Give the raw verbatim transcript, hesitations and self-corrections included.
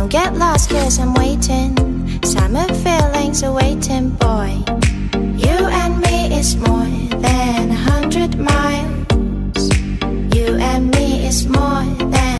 Don't get lost cause I'm waiting. Summer feelings are waiting, boy. You and me is more